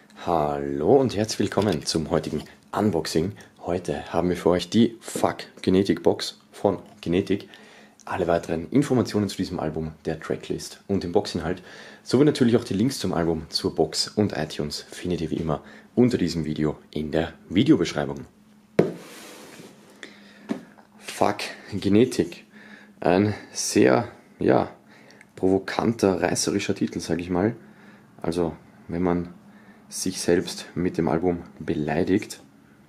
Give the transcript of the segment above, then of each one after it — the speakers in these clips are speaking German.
Hallo und herzlich willkommen zum heutigen Unboxing. Heute haben wir für euch die Fuck Genetic Box von Genetic. Alle weiteren Informationen zu diesem Album, der Tracklist und dem Boxinhalt, sowie natürlich auch die Links zum Album, zur Box und iTunes findet ihr wie immer unter diesem Video in der Videobeschreibung. Fuck Genetic. Ein sehr, provokanter, reißerischer Titel, sage ich mal. Also, wenn man sich selbst mit dem Album beleidigt.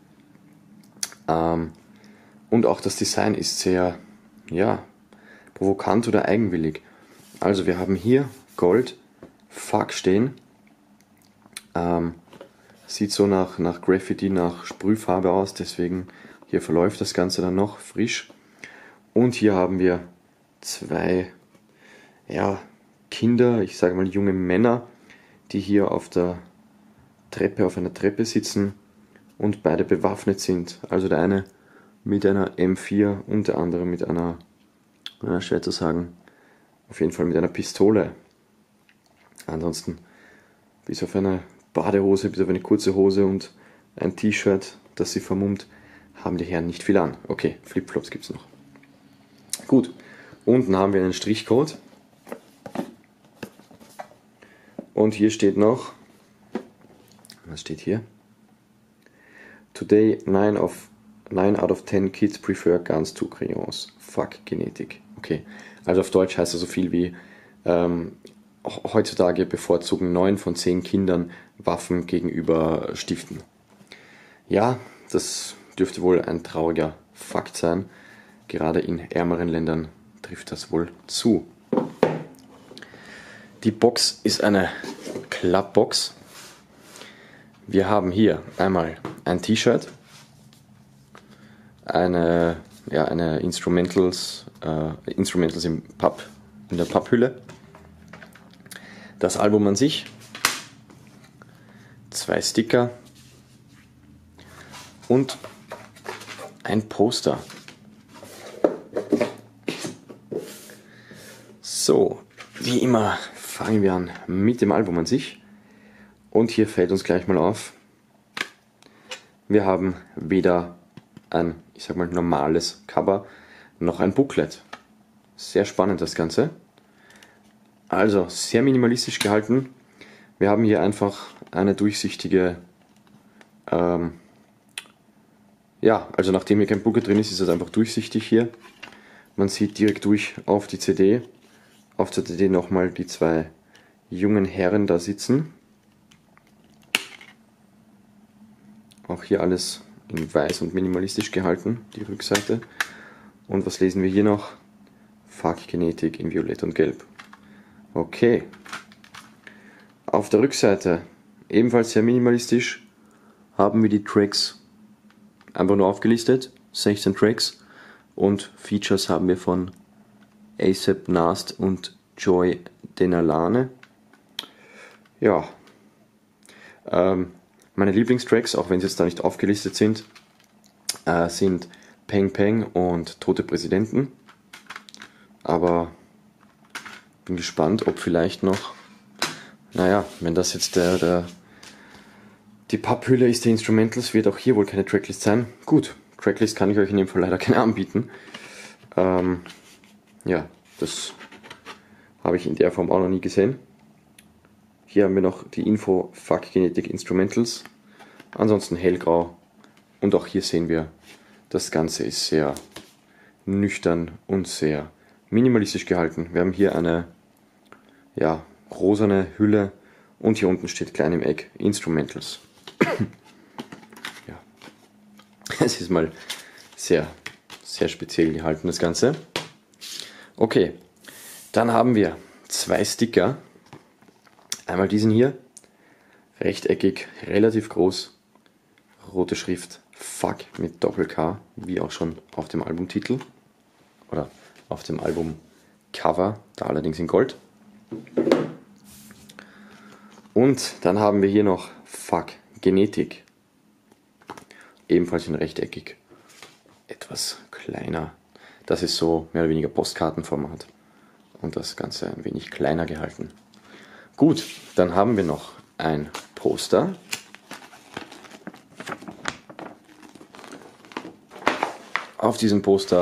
Und auch das Design ist sehr, provokant oder eigenwillig. Also wir haben hier Gold, Fuck stehen. Sieht so nach Graffiti, nach Sprühfarbe aus, deswegen hier verläuft das Ganze dann noch frisch. Und hier haben wir zwei, Kinder, ich sage mal junge Männer, die hier auf einer Treppe sitzen und beide bewaffnet sind. Also der eine mit einer M4 und der andere mit einer, schwer zu sagen, auf jeden Fall mit einer Pistole. Ansonsten bis auf eine Badehose, bis auf eine kurze Hose und ein T-Shirt, das sie vermummt, haben die Herren nicht viel an. Okay, Flipflops gibt es noch. Gut, unten haben wir einen Strichcode. Und hier steht noch, was steht hier? Today 9 out of 10 kids prefer guns to crayons. Fuck Genetic. Okay, also auf Deutsch heißt das so viel wie heutzutage bevorzugen 9 von 10 Kindern Waffen gegenüber Stiften. Ja, das dürfte wohl ein trauriger Fakt sein. Gerade in ärmeren Ländern trifft das wohl zu. Die Box ist eine Klappbox. Wir haben hier einmal ein T-Shirt, eine Instrumentals in der Papphülle, das Album an sich, 2 Sticker und ein Poster. So, wie immer fangen wir an mit dem Album an sich. Und hier fällt uns gleich mal auf, wir haben weder ein, normales Cover, noch ein Booklet. Sehr spannend das Ganze. Also, sehr minimalistisch gehalten. Wir haben hier einfach eine durchsichtige, also nachdem hier kein Booklet drin ist, ist es einfach durchsichtig hier. Man sieht direkt durch auf die CD. Auf der CD nochmal die 2 jungen Herren da sitzen. Auch hier alles in weiß und minimalistisch gehalten, die Rückseite. Und was lesen wir hier noch? Fuck Genetic in Violett und Gelb. Okay. Auf der Rückseite, ebenfalls sehr minimalistisch, haben wir die Tracks einfach nur aufgelistet. 16 Tracks. Und Features haben wir von A$AP Nast und Joy Denalane. Ja. Meine Lieblingstracks, auch wenn sie jetzt da nicht aufgelistet sind, sind Peng Peng und Tote Präsidenten. Aber bin gespannt, ob vielleicht noch, wenn das jetzt die Papphülle ist der Instrumentals, wird auch hier wohl keine Tracklist sein. Gut, Tracklist kann ich euch in dem Fall leider keine anbieten. Das habe ich in der Form auch noch nie gesehen. Hier haben wir noch die Info Fuck Genetic Instrumentals. Ansonsten hellgrau. Und auch hier sehen wir, das Ganze ist sehr nüchtern und sehr minimalistisch gehalten. Wir haben hier eine rosane Hülle und hier unten steht klein im Eck Instrumentals. Es ist mal sehr, sehr speziell gehalten, das Ganze. Okay, dann haben wir 2 Sticker. Einmal diesen hier, rechteckig, relativ groß, rote Schrift Fuck mit Doppel-K, wie auch schon auf dem Albumtitel oder auf dem Albumcover, da allerdings in Gold. Und dann haben wir hier noch Fuck Genetic, ebenfalls in rechteckig, etwas kleiner. Das ist so mehr oder weniger Postkartenformat und das Ganze ein wenig kleiner gehalten. Gut, dann haben wir noch ein Poster Auf diesem Poster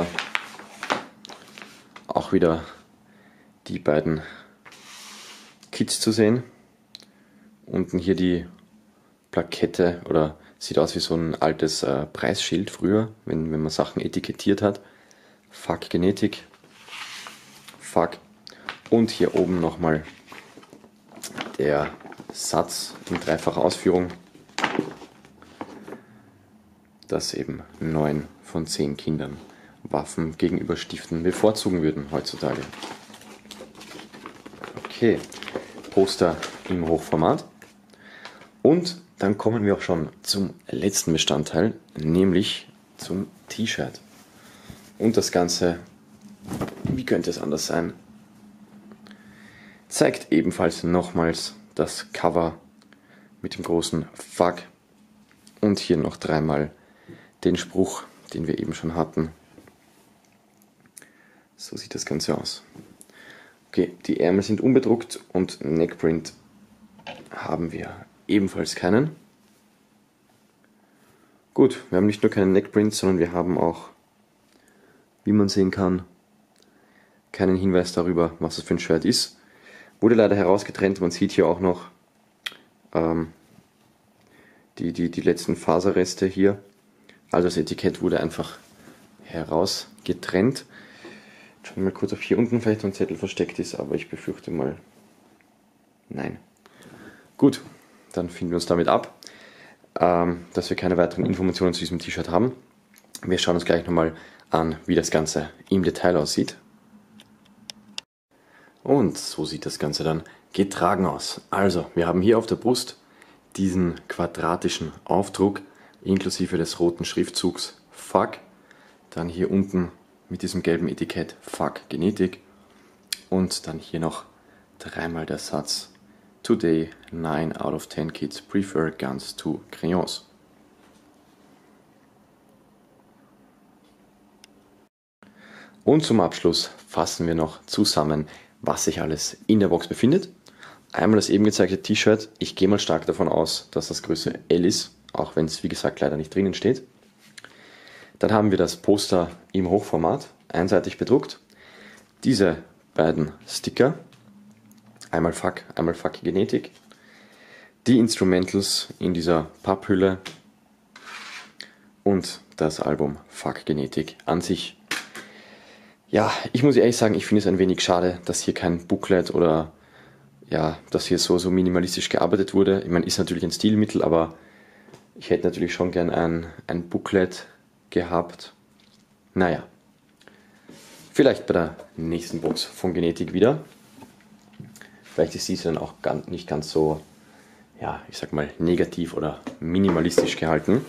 auch wieder die beiden Kits zu sehen. Unten hier die Plakette, oder sieht aus wie so ein altes Preisschild früher, wenn man Sachen etikettiert hat. Fuck Genetik. Fuck. Und hier oben nochmal der Satz in dreifacher Ausführung, dass eben 9 von 10 Kindern Waffen gegenüber Stiften bevorzugen würden heutzutage. Okay, Poster im Hochformat. Und dann kommen wir auch schon zum letzten Bestandteil, nämlich zum T-Shirt. Und das Ganze, wie könnte es anders sein, zeigt ebenfalls nochmals das Cover mit dem großen Fuck und hier noch dreimal den Spruch, den wir eben schon hatten. So sieht das Ganze aus. Okay, die Ärmel sind unbedruckt und Neckprint haben wir ebenfalls keinen. Gut, wir haben nicht nur keinen Neckprint, sondern wir haben auch, wie man sehen kann, keinen Hinweis darüber, was das für ein Shirt ist. Wurde leider herausgetrennt, man sieht hier auch noch die letzten Faserreste hier. Also das Etikett wurde einfach herausgetrennt. Schauen wir mal kurz, ob hier unten vielleicht ein Zettel versteckt ist, aber ich befürchte mal, nein. Gut, dann finden wir uns damit ab, dass wir keine weiteren Informationen zu diesem T-Shirt haben. Wir schauen uns gleich nochmal an, wie das Ganze im Detail aussieht. Und so sieht das Ganze dann getragen aus. Also, wir haben hier auf der Brust diesen quadratischen Aufdruck inklusive des roten Schriftzugs Fuck. Dann hier unten mit diesem gelben Etikett Fuck Genetik. Und dann hier noch dreimal der Satz Today 9 out of 10 kids prefer guns to crayons. Und zum Abschluss fassen wir noch zusammen, was sich alles in der Box befindet. Einmal das eben gezeigte T-Shirt. Ich gehe mal stark davon aus, dass das Größe L ist, auch wenn es wie gesagt leider nicht drinnen steht. Dann haben wir das Poster im Hochformat, einseitig bedruckt. Diese beiden Sticker, einmal Fuck Genetik. Die Instrumentals in dieser Papphülle und das Album Fuck Genetik an sich. Ja, ich muss ehrlich sagen, ich finde es ein wenig schade, dass hier kein Booklet oder ja, dass hier so minimalistisch gearbeitet wurde. Ich meine, ist natürlich ein Stilmittel, aber ich hätte natürlich schon gern ein Booklet gehabt. Naja, vielleicht bei der nächsten Box von Genetik wieder. Vielleicht ist diese dann auch nicht ganz so, ja, ich sag mal, negativ oder minimalistisch gehalten.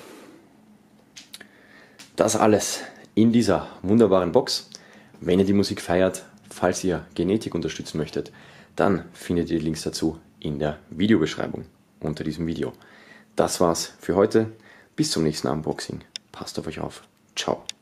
Das alles in dieser wunderbaren Box. Wenn ihr die Musik feiert, falls ihr Genetik unterstützen möchtet, dann findet ihr die Links dazu in der Videobeschreibung unter diesem Video. Das war's für heute. Bis zum nächsten Unboxing. Passt auf euch auf. Ciao.